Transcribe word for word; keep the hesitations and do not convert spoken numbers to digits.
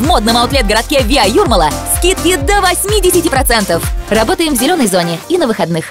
в модном аутлет-городке Виа Юрмала скидки до восьмидесяти процентов. Работаем в зеленой зоне и на выходных.